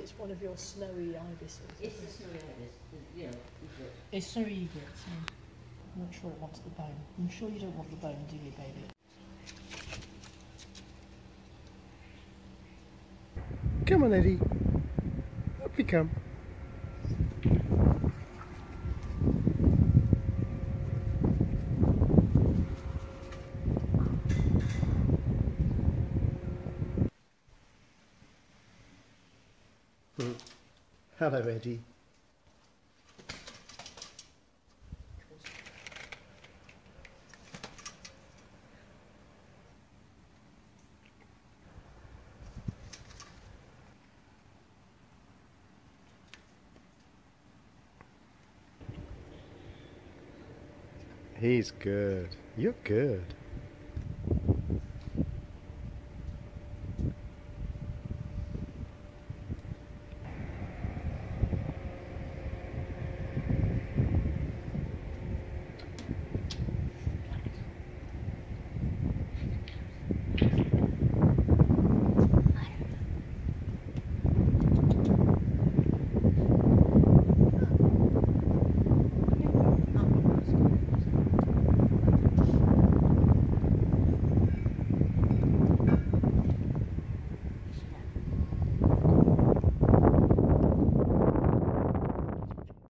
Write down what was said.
it's one of your snowy ibises. It's the snowy ibis, you know, egret. It's snowy egret, so I'm not sure it wants the bone. I'm sure you don't want the bone, do you, baby? Come on, Eddie. Up you come. Hello, Eddie. He's good. You're good.